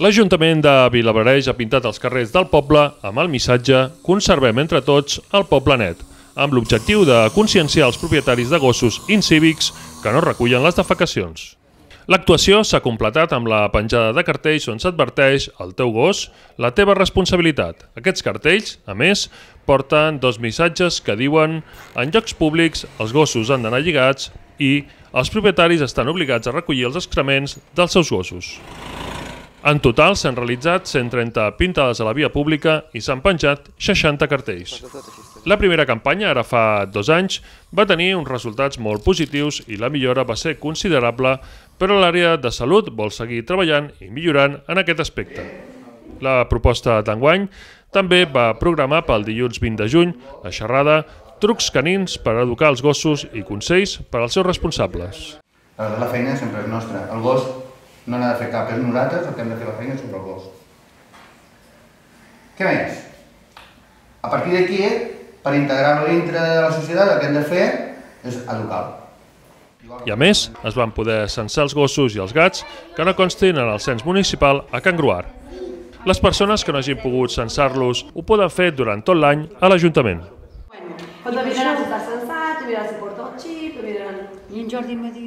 L'Ajuntament de Vilablareix ha pintat els carrers del poble amb el missatge "Conservem entre tots el poble net", amb l'objectiu de conscienciar els propietaris de gossos incívics que no recullen les defecacions. L'actuació s'ha completat amb la penjada de cartells on s'adverteix "El teu gos, la teva responsabilitat". Aquests cartells, a més, porten dos missatges que diuen "En llocs públics els gossos han d'anar lligats" i "Els propietaris estan obligats a recollir els excrements dels seus gossos". En total s'han realitzat 130 pintades a la via pública i s'han penjat 60 cartells. La primera campanya, ara fa 2 anys, va tenir uns resultats molt positius i la millora va ser considerable, però l'àrea de salut vol seguir treballant i millorant en aquest aspecte. La proposta d'enguany també va programar pel dilluns 20 de juny la xerrada "Trucs canins per educar els gossos i consells per als seus responsables". La feina sempre és nostra. El gos no n'ha de fer cap, és nosaltres el que hem de fer la feina sobre el gos. Què més? A partir d'aquí, per integrar-lo dintre de la societat, el que hem de fer és educar-lo. I a més, es van poder censar els gossos i els gats que no constin en el cens municipal a Can Gruar. Les persones que no hagin pogut censar-los ho poden fer durant tot l'any a l'Ajuntament. Quando vieranno si sta sensato, vieranno si porta il chip, vieranno... In Jordi